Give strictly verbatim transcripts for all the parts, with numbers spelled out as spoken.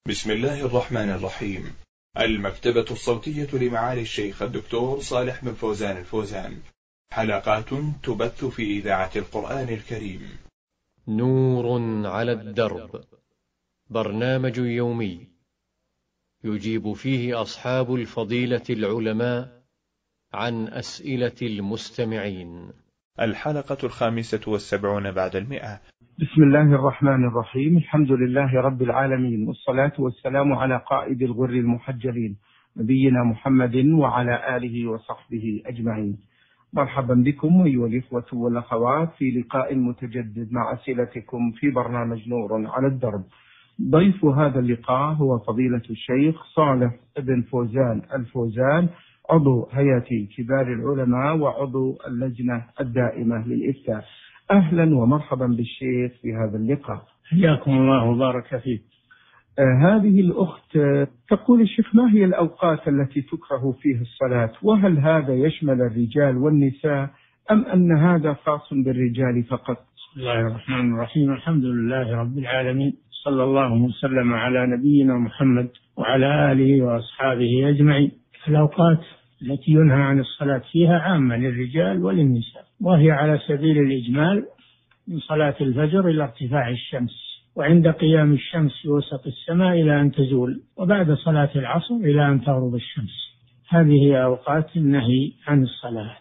بسم الله الرحمن الرحيم. المكتبة الصوتية لمعالي الشيخ الدكتور صالح بن فوزان الفوزان، حلقات تبث في إذاعة القرآن الكريم. نور على الدرب، برنامج يومي يجيب فيه أصحاب الفضيلة العلماء عن أسئلة المستمعين. الحلقة الخامسة والسبعون بعد المئة. بسم الله الرحمن الرحيم. الحمد لله رب العالمين، والصلاة والسلام على قائد الغر المحجلين نبينا محمد وعلى آله وصحبه أجمعين. مرحبا بكم أيها الإخوة والأخوات في لقاء متجدد مع أسئلتكم في برنامج نور على الدرب. ضيف هذا اللقاء هو فضيلة الشيخ صالح بن فوزان الفوزان، عضو هيئة كبار العلماء وعضو اللجنة الدائمة للإفتاء. أهلا ومرحبا بالشيخ في هذا اللقاء. حياكم الله وبارك فيك. آه هذه الأخت آه تقول: الشيخ، ما هي الأوقات التي تكره فيها الصلاة؟ وهل هذا يشمل الرجال والنساء أم أن هذا خاص بالرجال فقط؟ بسم الله الرحمن الرحيم. الحمد لله رب العالمين، صلى الله وسلم على نبينا محمد وعلى آله وأصحابه أجمعين. الأوقات التي ينهى عن الصلاة فيها عامة للرجال وللنساء، وهي على سبيل الإجمال: من صلاة الفجر إلى ارتفاع الشمس، وعند قيام الشمس في وسط السماء إلى أن تزول، وبعد صلاة العصر إلى أن تغرب الشمس. هذه أوقات النهي عن الصلاة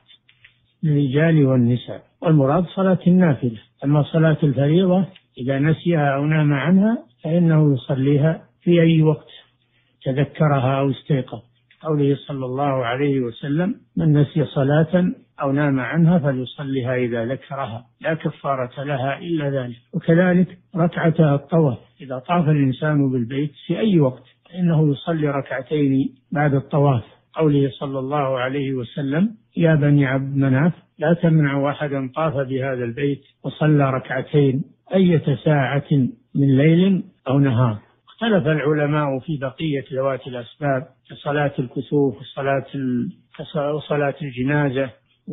للرجال والنساء، والمراد صلاة النافلة. أما صلاة الفريضة إذا نسيها أو نام عنها فإنه يصليها في أي وقت تذكرها أو استيقظ. قوله صلى الله عليه وسلم: من نسي صلاة أو نام عنها فليصليها إذا ذكرها، لا كفارة لها إلا ذلك. وكذلك ركعة الطواف، إذا طاف الإنسان بالبيت في أي وقت فإنه يصلي ركعتين بعد الطواف. قوله صلى الله عليه وسلم: يا بني عبد مناف لا تمنعوا أحدا طاف بهذا البيت وصلى ركعتين أية ساعة من ليل أو نهار. اختلف العلماء في بقية ذوات الأسباب كصلاة الكسوف وصلاة وصلاة الجنازة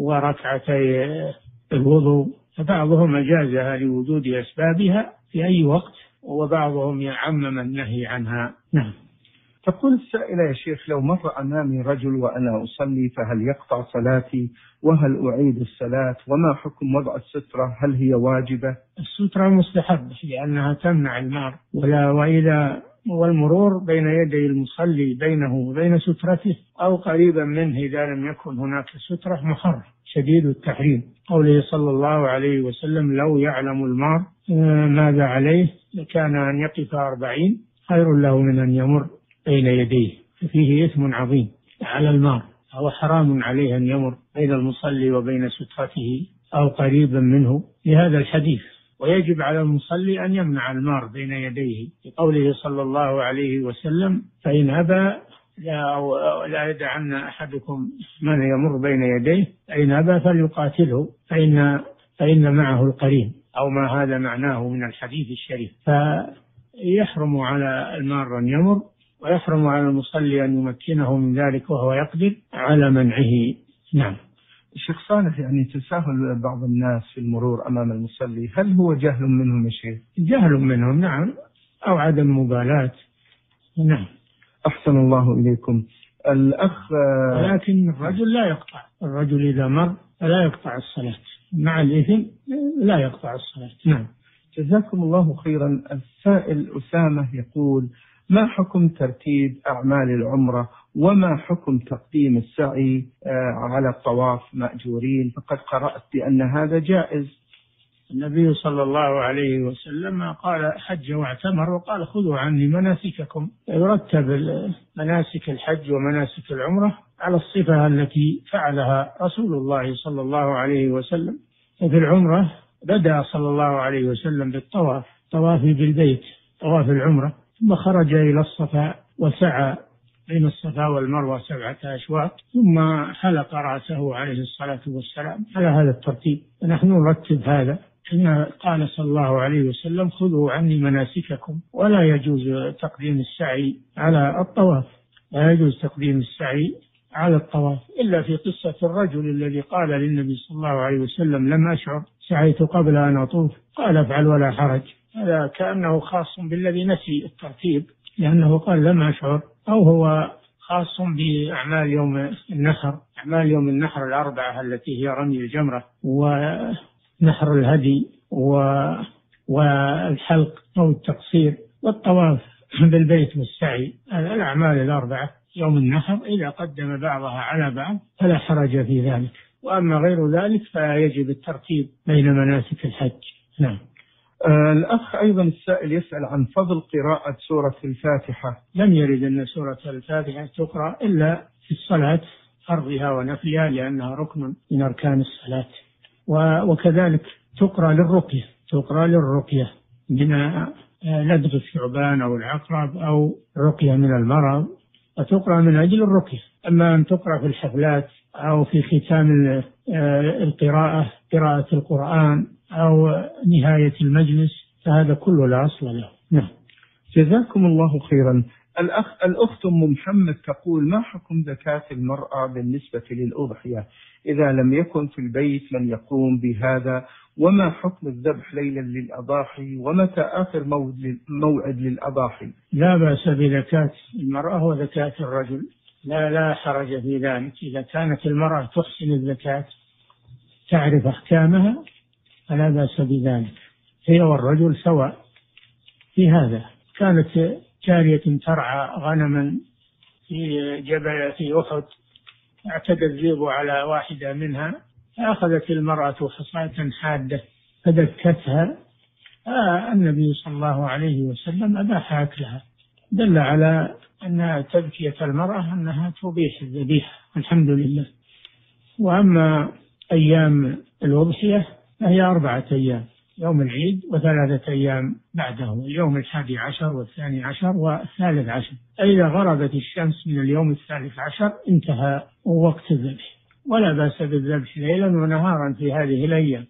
وركعتي الوضوء، فبعضهم أجازها لوجود أسبابها في أي وقت، وبعضهم يعمم النهي عنها. نعم. تقول السائلة: يا شيخ، لو مر أمامي رجل وأنا أصلي فهل يقطع صلاتي؟ وهل أعيد الصلاة؟ وما حكم وضع السترة؟ هل هي واجبة؟ السترة مستحبة لأنها تمنع المار، ولا وإذا والمرور بين يدي المصلي بينه وبين سترته أو قريبا منه إذا لم يكن هناك سترة محرم شديد التحريم. قوله صلى الله عليه وسلم: لو يعلم المار ماذا عليه لكان أن يقف أربعين خير له من أن يمر بين يديه، فيه إثم عظيم على المار، أو حرام عليه أن يمر بين المصلي وبين سترته أو قريبا منه لهذا الحديث. ويجب على المصلي أن يمنع المار بين يديه، لقوله صلى الله عليه وسلم: فإن أبى لا, لا يدعن أحدكم من يمر بين يديه، فإن أبى فليقاتله فإن, فإن معه القرين، أو ما هذا معناه من الحديث الشريف. فيحرم على المار أن يمر، ويحرم على المصلي أن يمكنه من ذلك وهو يقدر على منعه. نعم. الشيخ صالح، يعني تساهل بعض الناس في المرور أمام المصلي، هل هو جهل منهم يا شيخ؟ جهل منهم، نعم، أو عدم مبالاة. نعم. أحسن الله إليكم. الأخ لكن الرجل لا يقطع، الرجل إذا مر فلا يقطع الصلاة مع الإثم، لا يقطع الصلاة. نعم. جزاكم الله خيرا. السائل أسامة يقول: ما حكم ترتيب أعمال العمرة؟ وما حكم تقديم السعي على الطواف مأجورين؟ فقد قرأت بأن هذا جائز. النبي صلى الله عليه وسلم قال: حج واعتمر، وقال: خذوا عني مناسككم. يرتب مناسك الحج ومناسك العمرة على الصفة التي فعلها رسول الله صلى الله عليه وسلم. وفي العمرة بدأ صلى الله عليه وسلم بالطواف، طواف بالبيت، طواف العمرة، ثم خرج إلى الصفا وسعى بين الصفا والمروة سبعة أشواط، ثم حلق رأسه عليه الصلاة والسلام على هذا الترتيب. ونحن نرتب هذا، إن قال صلى الله عليه وسلم: خذوا عني مناسككم. ولا يجوز تقديم السعي على الطواف، لا يجوز تقديم السعي على الطواف إلا في قصة الرجل الذي قال للنبي صلى الله عليه وسلم: لم أشعر، سعيت قبل أن أطوف. قال: افعل ولا حرج. هذا كأنه خاص بالذي نسي الترتيب لأنه قال لم أشعر، أو هو خاص بأعمال يوم النحر، أعمال يوم النحر الأربعة التي هي رمي الجمرة ونحر الهدي والحلق أو التقصير والطواف بالبيت والسعي. الأعمال الأربعة يوم النحر إذا قدم بعضها على بعض فلا حرج في ذلك، وأما غير ذلك فيجب الترتيب بين مناسك الحج. نعم. آه الأخ أيضا السائل يسأل عن فضل قراءة سورة الفاتحة. لم يرد أن سورة الفاتحة تقرأ إلا في الصلاة فرضها ونفلها لأنها ركن من أركان الصلاة، وكذلك تقرأ للرقية، تقرأ للرقية من لدغ الثعبان أو العقرب أو رقية من المرض، وتقرأ من أجل الرقية. أما أن تقرأ في الحفلات أو في ختام القراءة، قراءة القرآن أو نهاية المجلس، فهذا كله لا أصل له. نعم. جزاكم الله خيرا. الأخ الأخت أم محمد تقول: ما حكم زكاة المرأة بالنسبة للأضحية إذا لم يكن في البيت من يقوم بهذا؟ وما حكم الذبح ليلا للأضاحي؟ ومتى آخر موعد للأضاحي؟ لا بأس بزكاة المرأة وزكاة الرجل، لا لا حرج في ذلك. إذا كانت المرأة تحسن الزكاة تعرف أحكامها فلا بأس بذلك، هي والرجل سواء في هذا. كانت جارية ترعى غنما في جبل في أحد، اعتدى الذئب على واحدة منها فأخذت المرأة حصاة حادة فدكتها، آه النبي صلى الله عليه وسلم أباح أكلها، دل على أن تذكية المرأة أنها تبيح الذبيحة، الحمد لله. وأما أيام الأضحية فهي أربعة أيام: يوم العيد وثلاثة أيام بعده، اليوم الحادي عشر والثاني عشر والثالث عشر. إذا غربت الشمس من اليوم الثالث عشر انتهى وقت الذبح، ولا بأس بالذبح ليلا ونهارا في هذه الأيام.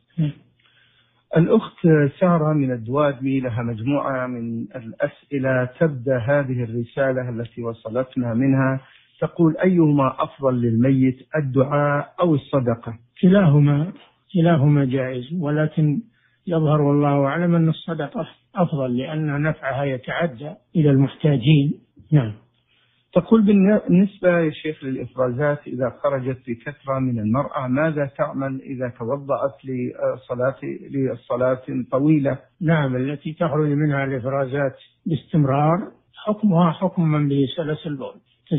الأخت سارة من الدوادمي لها مجموعة من الأسئلة، تبدأ هذه الرسالة التي وصلتنا منها تقول: أيهما أفضل للميت، الدعاء أو الصدقة؟ كلاهما كلاهما جائز، ولكن يظهر والله أعلم أن الصدقة أفضل لأن نفعها يتعدى إلى المحتاجين. نعم. تقول: بالنسبة يا شيخ للإفرازات إذا خرجت بكثرة من المرأة ماذا تعمل إذا توضأت لصلاة للصلاة طويلة؟ نعم، التي تخرج منها الإفرازات باستمرار حكمها حكم من به سلس البول،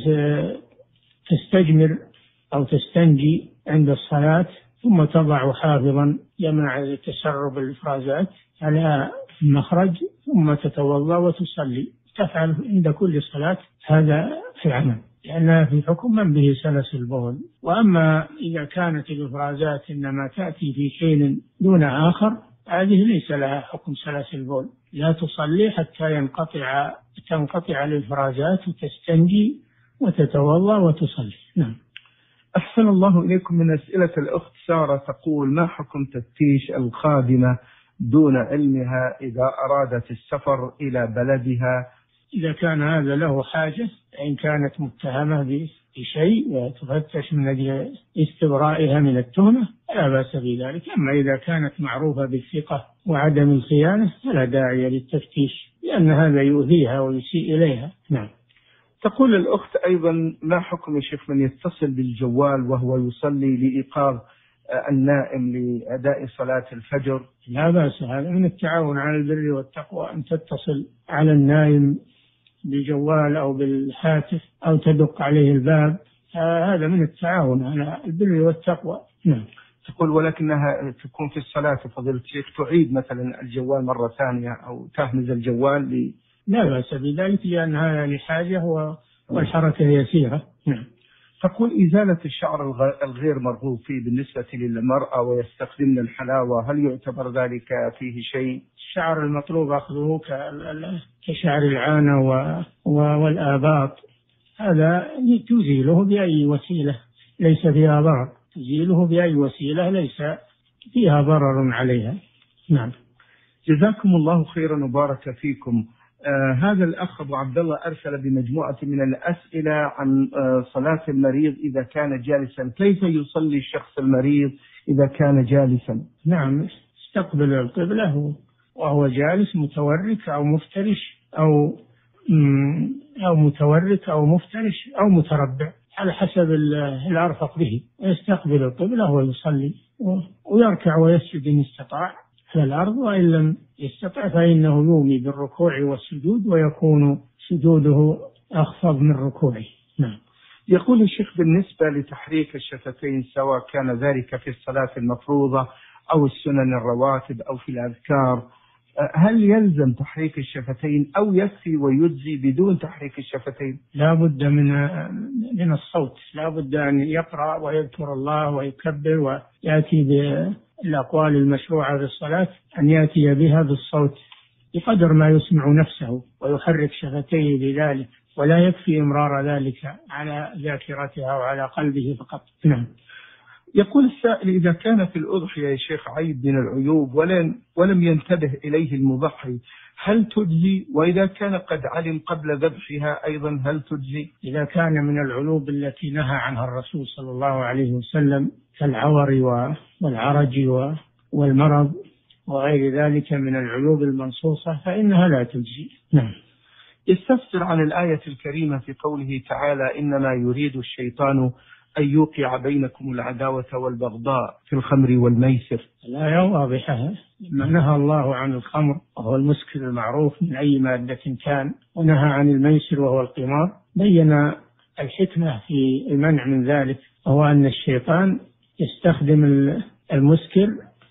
تستجمر أو تستنجي عند الصلاة ثم تضع حافظا يمنع تسرب الإفرازات على المخرج ثم تتوضأ وتصلي، تفعل عند كل صلاة هذا في العمل لأنها في حكم من به سلس البول. وأما إذا كانت الإفرازات إنما تأتي في حين دون آخر هذه ليس لها حكم سلس البول، لا تصلي حتى ينقطع تنقطع الإفرازات وتستنجي وتتوضأ وتصلي. نعم. أحسن الله إليكم. من أسئلة الأخت سارة تقول: ما حكم تفتيش الخادمة دون علمها إذا أرادت السفر إلى بلدها؟ إذا كان هذا له حاجة، إن كانت متهمة بشيء تفتش من أجل استبرائها من التهمة لا بأس بذلك. أما إذا كانت معروفة بالثقة وعدم الخيانة فلا داعي للتفتيش لأن هذا يؤذيها ويسيء إليها. نعم. تقول الأخت أيضا: ما حكم الشيخ من يتصل بالجوال وهو يصلي لإيقاظ النائم لأداء صلاة الفجر؟ لا بأس، هذا من التعاون على البر والتقوى، أن تتصل على النائم بالجوال أو بالهاتف أو تدق عليه الباب، هذا من التعاون على البر والتقوى. نعم. تقول: ولكنها تكون في الصلاة فضيلة الشيخ تعيد مثلا الجوال مرة ثانية أو تهمز الجوال ل... لا بأس بذلك لأن هذا لحاجة والحركة يسيرة. نعم. تقول: إزالة الشعر الغير مرغوب فيه بالنسبة للمرأة ويستخدمن الحلاوة، هل يعتبر ذلك فيه شيء؟ الشعر المطلوب أخذه كشعر العانة والآباط، هذا تزيله بأي وسيلة ليس فيها ضرر، تزيله بأي وسيلة ليس فيها ضرر عليها. نعم. جزاكم الله خيرا وبارك فيكم. آه هذا الأخ أبو عبد الله أرسل بمجموعة من الأسئلة عن آه صلاة المريض إذا كان جالسا، كيف يصلي الشخص المريض إذا كان جالسا؟ نعم، استقبل القبلة وهو جالس متورك أو مفترش أو أو متورك أو مفترش أو متربع على حسب الأرفق به، يستقبل القبلة ويصلي ويركع ويسجد إن استطاع على الأرض، وإن لم يستطع فإنه يومي بالركوع والسجود ويكون سجوده أخفض من ركوعه. نعم. يقول الشيخ بالنسبة لتحريك الشفتين سواء كان ذلك في الصلاة المفروضة أو السنن الرواتب أو في الأذكار، هل يلزم تحريك الشفتين أو يكفي ويجزي بدون تحريك الشفتين؟ لا بد من من الصوت، لا بد أن يقرأ ويذكر الله ويكبر ويأتي بالأقوال المشروعة في الصلاة، أن يأتي بها بالصوت بقدر ما يسمع نفسه ويحرك شفتيه بذلك، ولا يكفي إمرار ذلك على ذاكرتها وعلى قلبه فقط. نعم. يقول السائل: إذا كان في الأضحية يا شيخ عيب من العيوب ولم, ولم ينتبه إليه المضحي هل تجزي؟ وإذا كان قد علم قبل ذبحها أيضا هل تجزي؟ إذا كان من العيوب التي نهى عنها الرسول صلى الله عليه وسلم كالعور والعرج والمرض وغير ذلك من العيوب المنصوصة فإنها لا تجزي. نعم. يستفسر عن الآية الكريمة في قوله تعالى: إنما يريد الشيطان أن يوقع بينكم العداوة والبغضاء في الخمر والميسر. الآية واضحة، ما نهى الله عن الخمر وهو المسكر المعروف من أي مادة كان، ونهى عن الميسر وهو القمار، بين الحكمة في المنع من ذلك، وهو أن الشيطان يستخدم المسكر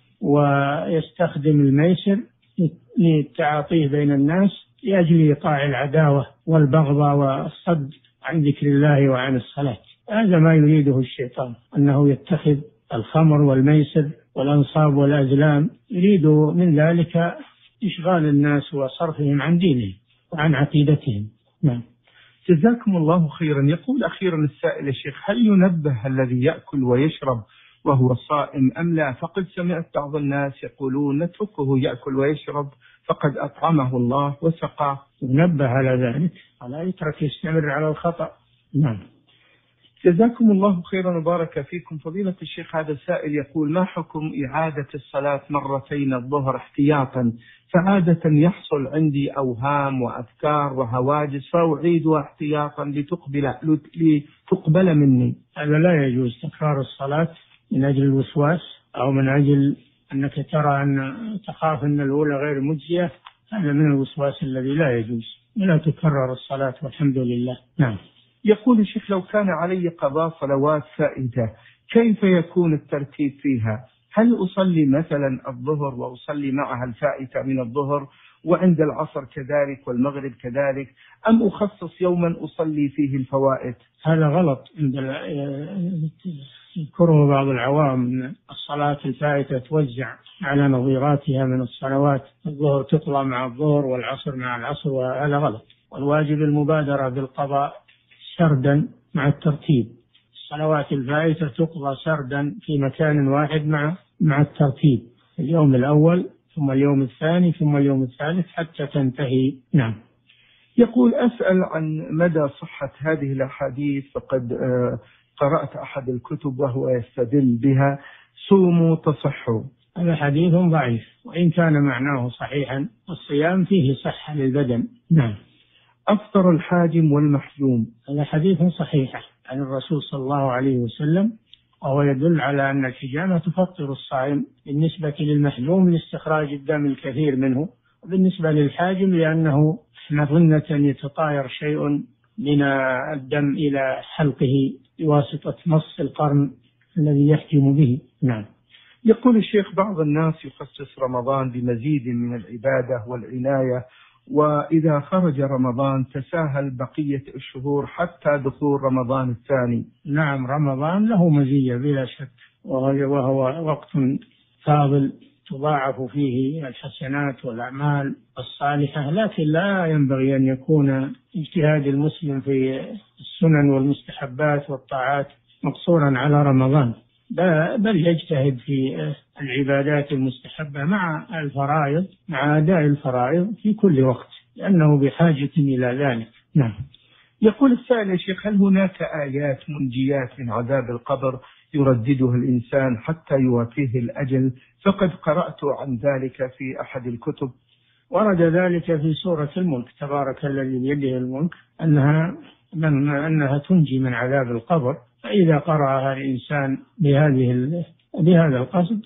ويستخدم الميسر للتعاطيه بين الناس لأجل إيقاع العداوة والبغضاء والصد عن ذكر الله وعن الصلاة. هذا ما يريده الشيطان، أنه يتخذ الخمر والميسر والأنصاب والأزلام، يريد من ذلك إشغال الناس وصرفهم عن دينهم وعن عقيدتهم. نعم. جزاكم الله خيرا. يقول أخيرا السائل: الشيخ، هل ينبه الذي يأكل ويشرب وهو صائم أم لا؟ فقد سمعت بعض الناس يقولون نتركه يأكل ويشرب فقد أطعمه الله وسقاه. ينبه على ذلك، ولا يترك يستمر على الخطأ. نعم. جزاكم الله خيرا وبارك فيكم. فضيلة الشيخ، هذا السائل يقول: ما حكم إعادة الصلاة مرتين الظهر احتياطا؟ فعادة يحصل عندي أوهام وأفكار وهواجس فأعيدها احتياطا لتقبل, لتقبل مني. هذا لا يجوز، تكرار الصلاة من أجل الوسواس أو من أجل أنك ترى أن تخاف أن الأولى غير مجزية، هذا من الوسواس الذي لا يجوز، لا تكرر الصلاة والحمد لله. نعم. يقول الشيخ: لو كان علي قضاء صلوات فائتة كيف يكون الترتيب فيها؟ هل أصلي مثلا الظهر وأصلي معها الفائتة من الظهر وعند العصر كذلك والمغرب كذلك، أم أخصص يوما أصلي فيه الفوائت؟ هذا غلط. يذكره بعض العوام أن الصلاة الفائتة توزع على نظيراتها من الصلوات، الظهر تقضى مع الظهر والعصر مع العصر، وهذا غلط. والواجب المبادرة بالقضاء سردا مع الترتيب. الصلوات الفائتة تقضى سردا في مكان واحد مع مع الترتيب، اليوم الأول ثم اليوم الثاني ثم اليوم الثالث حتى تنتهي. نعم. يقول: أسأل عن مدى صحة هذه الأحاديث، فقد قرأت أحد الكتب وهو يستدل بها: صوموا تصحوا. هذا حديث ضعيف، وإن كان معناه صحيحا، والصيام فيه صحة للبدن. نعم. أفطر الحاجم والمحجوم. هذا حديث صحيح عن الرسول صلى الله عليه وسلم، وهو يدل على أن الحجامة تفطر الصائم بالنسبة للمحجوم لاستخراج الدم الكثير منه، وبالنسبة للحاجم لأنه مظنة يتطاير شيء من الدم إلى حلقه بواسطة مص القرن الذي يحجم به. نعم. يقول الشيخ: بعض الناس يخصص رمضان بمزيد من العبادة والعناية، وإذا خرج رمضان تساهل بقية الشهور حتى دخول رمضان الثاني. نعم، رمضان له مزية بلا شك، وهو وقت فاضل تضاعف فيه الحسنات والأعمال الصالحة، لكن لا ينبغي أن يكون اجتهاد المسلم في السنن والمستحبات والطاعات مقصورا على رمضان، بل يجتهد في العبادات المستحبة مع الفرائض، مع أداء الفرائض في كل وقت، لأنه بحاجة إلى ذلك. نعم. يقول السائل: يا شيخ، هل هناك آيات منجيات من عذاب القبر يرددها الإنسان حتى يوافيه الأجل؟ فقد قرأت عن ذلك في أحد الكتب. ورد ذلك في سورة الملك: تبارك الذي بيده الملك، أنها من أنها تنجي من عذاب القبر. فإذا قرأها الإنسان بهذه بهذا القصد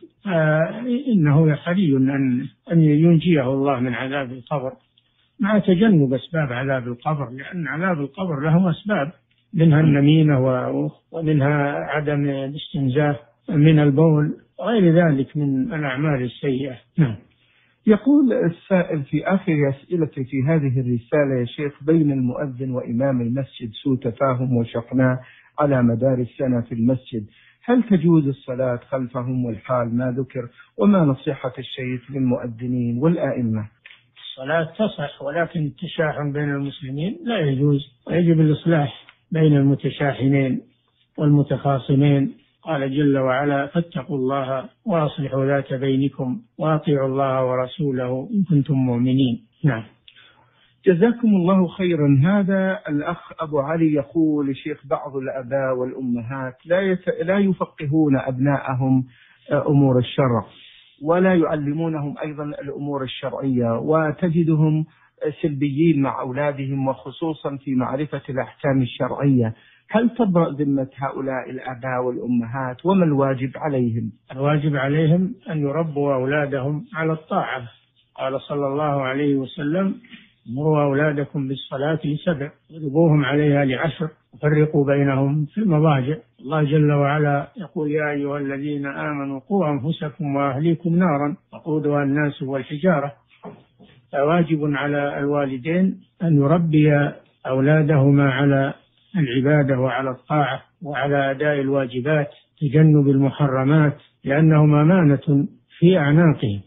إنه حري أن أن ينجيه الله من عذاب القبر، مع تجنب أسباب عذاب القبر، لأن عذاب القبر له أسباب، منها النميمة ومنها عدم الاستنزاف من البول وغير ذلك من الأعمال السيئة. نعم. يقول السائل في آخر أسئلتي في هذه الرسالة: يا شيخ، بين المؤذن وإمام المسجد سوء تفاهم وشحناء على مدار السنة في المسجد، هل تجوز الصلاة خلفهم والحال ما ذكر؟ وما نصيحة الشيخ للمؤذنين والآئمة؟ الصلاة تصح، ولكن التشاحن بين المسلمين لا يجوز، ويجب الإصلاح بين المتشاحنين والمتخاصمين. قال جل وعلا: فاتقوا الله وأصلحوا ذات بينكم وأطيعوا الله ورسوله إن كنتم مؤمنين. نعم. جزاكم الله خيرا. هذا الأخ أبو علي يقول: شيخ، بعض الآباء والأمهات لا يت... لا يفقهون أبناءهم أمور الشرع، ولا يعلمونهم أيضا الأمور الشرعية، وتجدهم سلبيين مع أولادهم، وخصوصا في معرفة الأحكام الشرعية. هل تبرأ ذمة هؤلاء الآباء والأمهات؟ وما الواجب عليهم؟ الواجب عليهم أن يربوا أولادهم على الطاعة. قال صلى الله عليه وسلم: مروا أولادكم بالصلاة لسبع واضربوهم عليها لعشر وفرقوا بينهم في المضاجع. الله جل وعلا يقول: يا أيها الذين آمنوا قوا أنفسكم وأهليكم نارا وقودها الناس والحجارة. فواجب على الوالدين أن يربي أولادهما على العبادة وعلى الطاعة وعلى أداء الواجبات، تجنب المحرمات، لأنهم أمانة في أعناقهم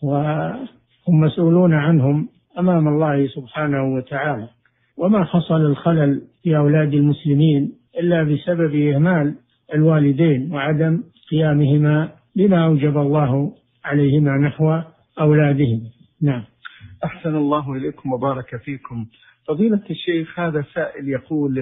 وهم مسؤولون عنهم أمام الله سبحانه وتعالى. وما حصل الخلل في أولاد المسلمين إلا بسبب إهمال الوالدين وعدم قيامهما بما أوجب الله عليهما نحو أولادهم. نعم. أحسن الله إليكم وبارك فيكم. فضيلة الشيخ، هذا سائل يقول: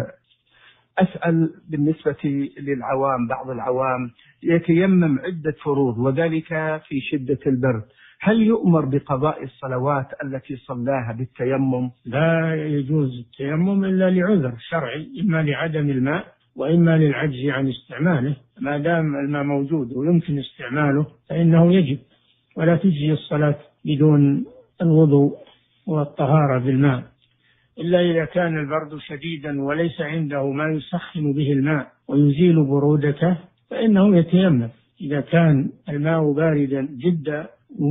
أسأل بالنسبة للعوام، بعض العوام يتيمم عدة فروض وذلك في شدة البرد، هل يؤمر بقضاء الصلوات التي صلاها بالتيمم؟ لا يجوز التيمم إلا لعذر شرعي، إما لعدم الماء وإما للعجز عن استعماله. ما دام الماء موجود ويمكن استعماله فإنه يجب، ولا تجزي الصلاة بدون الوضوء والطهارة بالماء، إلا إذا كان البرد شديدا وليس عنده ما يسخن به الماء ويزيل برودته فإنه يتيمم. إذا كان الماء باردا جدا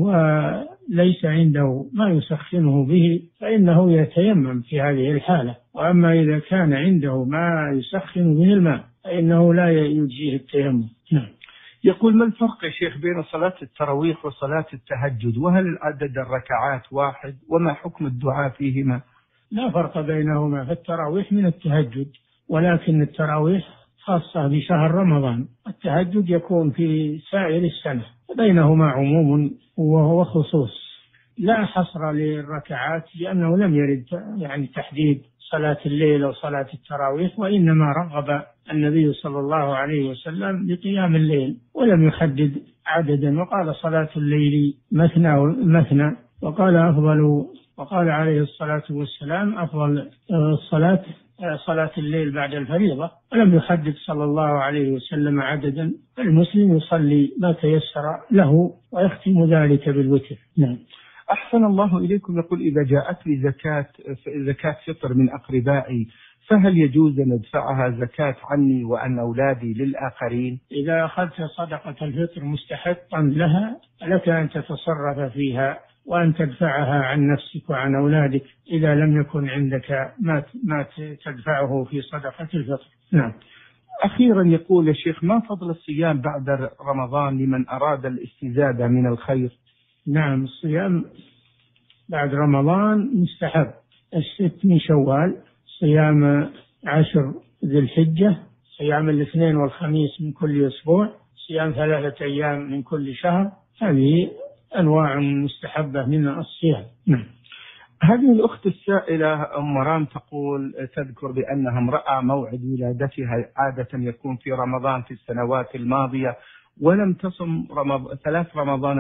وليس عنده ما يسخنه به فإنه يتيمم في هذه الحالة. وأما إذا كان عنده ما يسخن به الماء فإنه لا يجزيه التيمم. نعم. يقول: ما الفرق يا شيخ بين صلاة التراويح وصلاة التهجد؟ وهل عدد الركعات واحد؟ وما حكم الدعاء فيهما؟ لا فرق بينهما، فالتراويح من التهجد، ولكن التراويح خاصة بشهر رمضان، التهجد يكون في سائر السنة، بينهما عموم وخصوص، لا حصر للركعات لأنه لم يرد يعني تحديد صلاة الليل أو صلاة التراويح، وإنما رغب النبي صلى الله عليه وسلم بقيام الليل ولم يحدد عددا، وقال: صلاة الليل مثنى مثنى، وقال أفضل وقال عليه الصلاة والسلام: أفضل الصلاة صلاة الليل بعد الفريضة، ولم يحدد صلى الله عليه وسلم عددا. المسلم يصلي ما تيسر له ويختم ذلك بالوتر. نعم. أحسن الله إليكم. يقول: إذا جاءت لي زكاة زكاة فطر من أقربائي فهل يجوز أن أدفعها زكاة عني وعن أولادي للآخرين؟ إذا أخذت صدقة الفطر مستحقا لها لك أن تتصرف فيها وأن تدفعها عن نفسك وعن أولادك إذا لم يكن عندك ما ما تدفعه في صدقة الفطر. نعم. أخيرا يقول: يا شيخ، ما فضل الصيام بعد رمضان لمن أراد الاستزادة من الخير؟ نعم، الصيام بعد رمضان مستحب: الست من شوال، صيام عشر ذي الحجة، صيام الاثنين والخميس من كل أسبوع، صيام ثلاثة أيام من كل شهر. هذه أنواع مستحبة من الصيام. نعم. هذه الأخت السائلة أم مرام تقول تذكر بأنها امرأة موعد ولادتها عادة يكون في رمضان في السنوات الماضية، ولم تصم رمض... ثلاث رمضانات،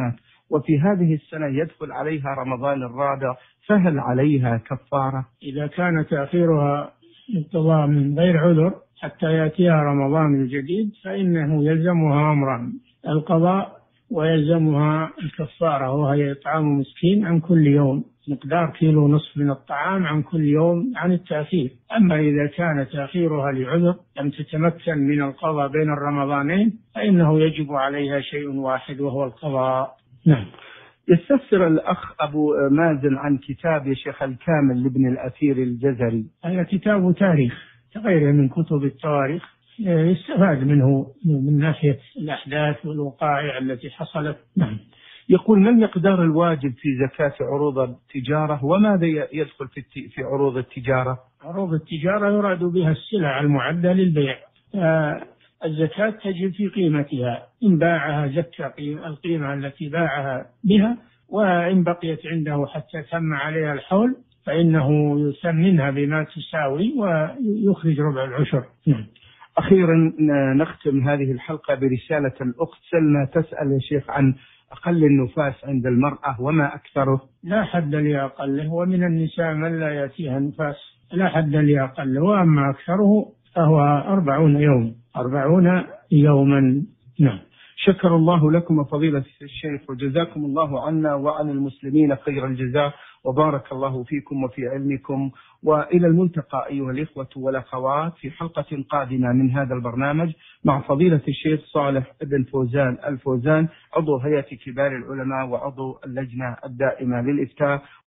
وفي هذه السنة يدخل عليها رمضان الرابع، فهل عليها كفارة؟ إذا كان تأخيرها القضاء من غير عذر حتى يأتيها رمضان الجديد فإنه يلزمها أمران: القضاء ويلزمها الكفارة، وهي إطعام مسكين عن كل يوم مقدار كيلو نصف من الطعام عن كل يوم عن التأخير. أما إذا كان تأخيرها لعذر لم تتمكن من القضاء بين الرمضانين فإنه يجب عليها شيء واحد وهو القضاء. نعم. يستفسر الأخ أبو مازن عن كتاب يا شيخ الكامل لابن الأثير الجزري. هذا كتاب تاريخ كغيره من كتب التواريخ، يستفاد منه من ناحية الأحداث والوقائع التي حصلت. نعم. يقول: ما المقدار الواجب في زكاة عروض التجارة، وماذا يدخل في في عروض التجارة؟ عروض التجارة يراد بها السلع المعدة للبيع. الزكاة تجب في قيمتها، إن باعها زكى القيمة التي باعها بها، وإن بقيت عنده حتى تم عليها الحول فإنه يثمنها بما تساوي ويخرج ربع العشر. نعم. أخيرا نختم هذه الحلقة برسالة الأخت سلمى تسأل يا شيخ عن أقل النفاس عند المرأة وما أكثره. لا حد لأقله، ومن النساء من لا يأتيها نفاس، لا حد لأقله، وأما أكثره فهو أربعون يوم أربعون يوما. نعم. شكر الله لكم فضيلة الشيخ، وجزاكم الله عنا وعن المسلمين خير الجزاء، وبارك الله فيكم وفي علمكم. وإلى الملتقى أيها الإخوة والأخوات في حلقة قادمة من هذا البرنامج مع فضيلة الشيخ صالح بن فوزان الفوزان، عضو هيئة كبار العلماء وعضو اللجنة الدائمة للإفتاء.